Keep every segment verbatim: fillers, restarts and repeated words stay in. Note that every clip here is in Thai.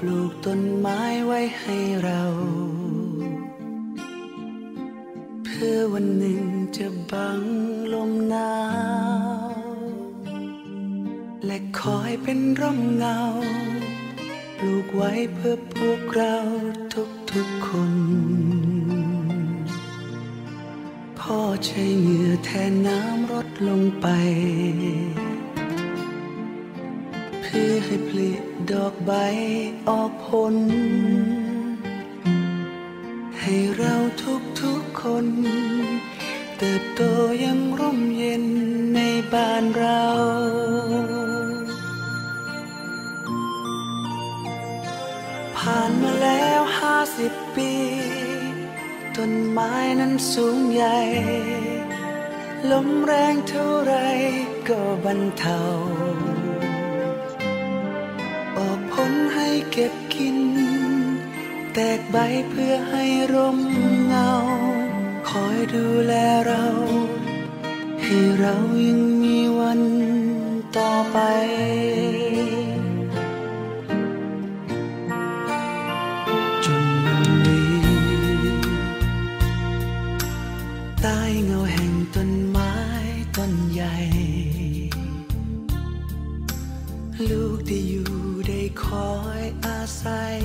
ปลูกต้นไม้ไว้ให้เราเพื่อวันหนึ่งจะบังลมหนาวและคอยเป็นร่มเงาปลูกไว้เพื่อพวกเราทุกๆคนพ่อใช้เหงื่อแทนน้ำรดลงไปเพื่อให้ผลิดอกใบออกผลให้เราทุกๆคนเติบโตยังร่มเย็นในบ้านเราผ่านมาแล้วห้าสิบปีต้นไม้นั้นสูงใหญ่ลมแรงเท่าไรก็บรรเทาออกผลให้เก็บกินแตกใบเพื่อให้ร่มเงาคอยดูแลเราให้เรายังมีวันต่อไปจนวันนี้ใต้เงาแห่งต้นไม้ต้นใหญ่ลูกได้อยู่ได้คอยอาศัย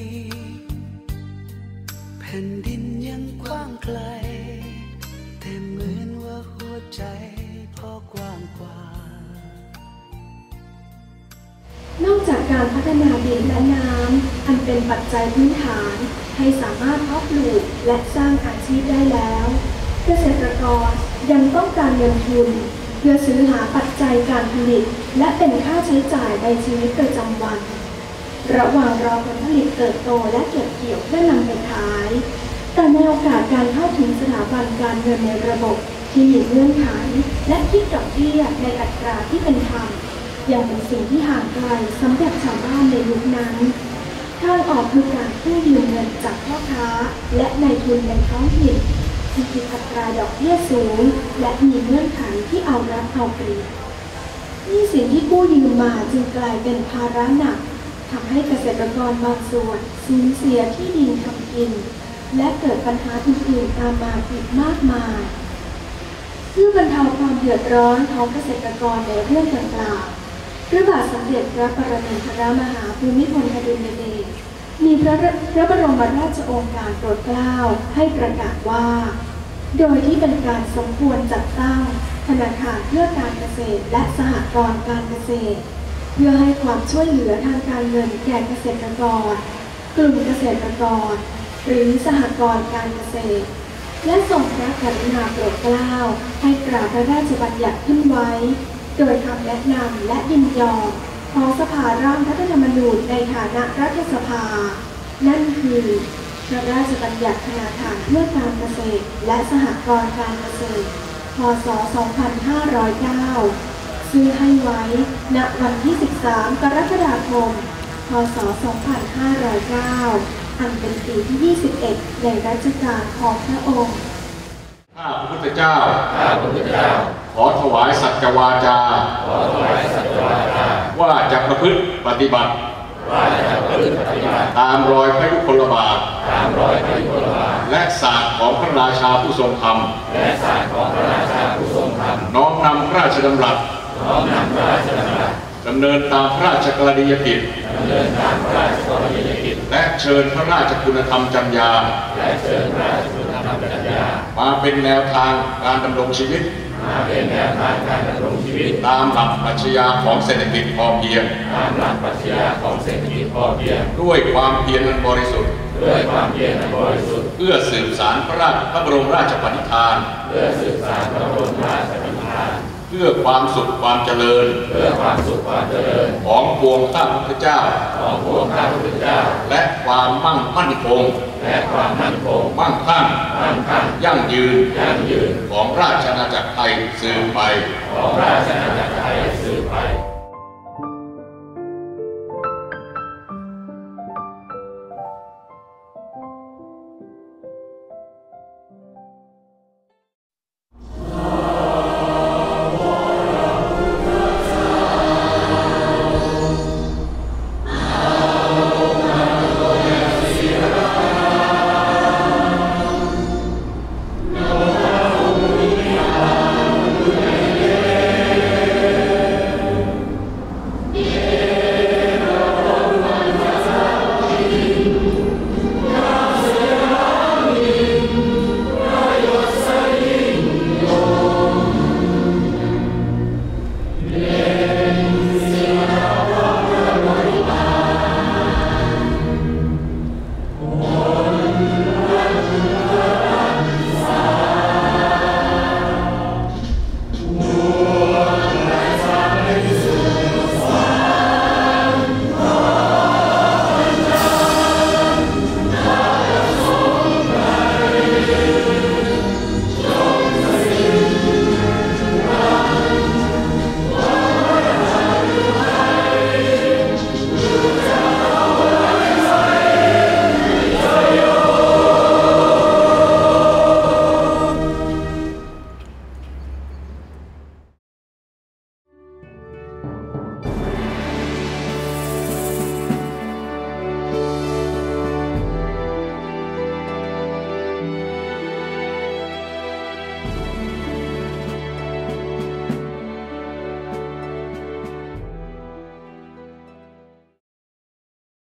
แผ่นดินยังกว้างไกลแต่เหมือนว่าหัวใจพ่อกว้างกว่านอกจากการพัฒนาดินและน้ำอันเป็นปัจจัยพื้นฐานให้สามารถเพาะปลูกและสร้างอาชีพได้แล้วเกษตรกรยังต้องการเงินทุนเพื่อซื้อหาปัจจัยการผลิตและเป็นค่าใช้จ่ายในชีวิตประจำวันระหว่างรอผลผลิตเติบโตและเก็บเกี่ยวเพื่อนำไปขายแต่ในโอกาสการเข้าถึงสถาบันการเงินในระบบที่มีเงื่อนไขและคิดดอกเบี้ยในอัตราที่เป็นธรรมยังเป็นสิ่งที่ห่างไกลสำหรับชาวบ้านในยุคนั้นทางออกคือการกู้ยืมเงินจากพ่อค้าและนายทุนในท้องถิ่นที่คิดอัตราดอกเบี้ยสูงและมีเงื่อนไขที่เอารัดเอาเปรียบหนี้สินที่กู้ยืมมาจึงกลายเป็นภาระหนักทำให้เกษตรกรบางส่วนสูญเสียที่ดินทำกินและเกิดปัญหาอื่นๆตามมาอีกมากมายเพื่อบรรเทาความเดือดร้อนของเกษตรกรในเรื่องต่างๆพระบาทสมเด็จพระปรมินทรมหาภูมิพลอดุลยเดชมีพระพระบรมราชโองการโปรดเกล้าให้ประกาศว่าโดยที่เป็นการสมควรจัดตั้งธนาคารเพื่อการเกษตรและสหกรณ์การเกษตรเพื่อให้ความช่วยเหลือทางการเงินแก่เกษตรกรกลุ่มเกษตรกรหรือสหกรณ์การเกษตรและทรงพระกรุณาโปรดเกล้าให้ตราพระราชบัญญัติขึ้นไว้โดยคำแนะนำและยินยอมของสภาร่างรัฐธรรมนูญในฐานะรัฐสภานั่นคือพระราชบัญญัติธนาคารเพื่อการเกษตรและสหกรณ์การเกษตรพ.ศ. สองพันห้าร้อยเก้าซึ่งให้ไว้ณวันที่สิบสามกรกฎาคมพ.ศ. สองพันห้าร้อยเก้าอันเป็นปีที่ยี่สิบเอ็ดในรัชกาลของพระองค์ข้าพระพุทธเจ้าข้าพระพุทธเจ้าขอถวายสัจจวาจาขอถวายสัจจวาจาว่าจะประพฤติปฏิบัติว่าจะประพฤติปฏิบัติตามรอยพระยุคลบาทตามรอยพระยุคลบาทและศาสตร์ของพระราชาผู้ทรงธรรมและศาสตร์ของพระราชาผู้ทรงธรรมน้อมนำพระราชดำรัสน้อมนำพระราชดำรัสดำเนินตามพระราชกรณียกิจดำเนินตามพระราชกรณียกิจและเชิญพระราชคุณธรรมจรรยาและเชิญพระราชคุณธรรมจรรยามาเป็นแนวทางการดำรงชีวิตมาเป็นแนวทางการดำรงชีวิตตามหลักปรัชญาของเศรษฐกิจพอเพียงตามหลักปรัชญาของเศรษฐกิจพอเพียงด้วยความเพียรอันบริสุทธิ์ด้วยความเพียรอันบริสุทธิ์เพื่อสืบสานพระราชพระบรมราชปณิธานเพื่อสืบสานพระบรมราชปณิธานเพื่อความสุขความเจริญเพื่อความสุขความเจริญของปวงข้าพระพุทธเจ้าของปวงข้าพระพุทธเจ้าและความมั่งมั่นคงและความมั่นคงมั่งคั่งมั่งคั่งยั่งยืนยั่งยืนของราชอาณาจักรไทยสืบไปของราชอาณาจักรไทยสืบไป